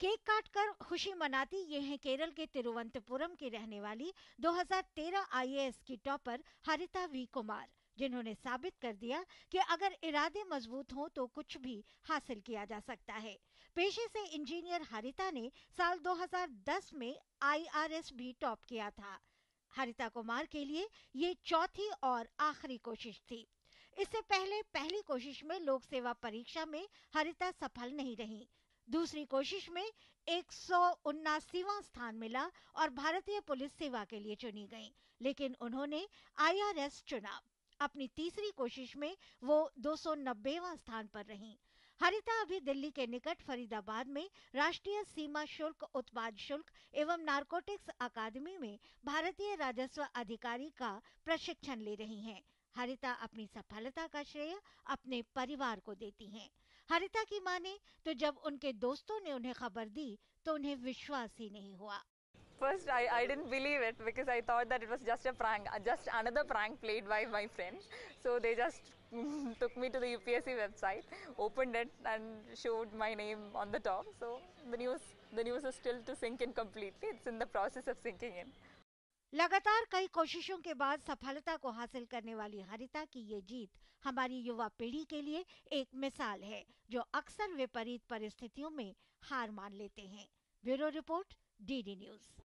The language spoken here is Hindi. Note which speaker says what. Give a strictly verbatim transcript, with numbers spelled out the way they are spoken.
Speaker 1: केक काटकर खुशी मनाती ये हैं केरल के तिरुवनंतपुरम की रहने वाली दो हज़ार तेरह आईएएस की टॉपर हरिता वी कुमार, जिन्होंने साबित कर दिया कि अगर इरादे मजबूत हों तो कुछ भी हासिल किया जा सकता है। पेशे से इंजीनियर हरिता ने साल दो हज़ार दस में आईआरएस भी टॉप किया था। हरिता कुमार के लिए ये चौथी और आखिरी कोशिश थी। इससे पहले पहली कोशिश में लोक सेवा परीक्षा में हरिता सफल नहीं रही। दूसरी कोशिश में एक सौ उन्नासीवां स्थान मिला और भारतीय पुलिस सेवा के लिए चुनी गईं, लेकिन उन्होंने आईआरएस चुना। अपनी तीसरी कोशिश में वो दो सौ नब्बेवां स्थान पर रहीं। हरिता अभी दिल्ली के निकट फरीदाबाद में राष्ट्रीय सीमा शुल्क उत्पाद शुल्क एवं नारकोटिक्स अकादमी में भारतीय राजस्व अधिकारी का प्रशिक्षण ले रही हैं। हरिता अपनी सफलता का श्रेय अपने परिवार को देती हैं। हरिता की माने तो जब उनके दोस्तों ने उन्हें खबर दी तो उन्हें विश्वास ही नहीं हुआ।
Speaker 2: First, I, I didn't believe it because I thought that it was just a prank, just another prank played by my friends. So they just took me to the U P S C website, opened it and showed my name on the top. So the news, the news is still to sink in completely. It's in the process of sinking in.
Speaker 1: लगातार कई कोशिशों के बाद सफलता को हासिल करने वाली हरिता की ये जीत हमारी युवा पीढ़ी के लिए एक मिसाल है, जो अक्सर विपरीत परिस्थितियों में हार मान लेते हैं। Bureau report, DD news.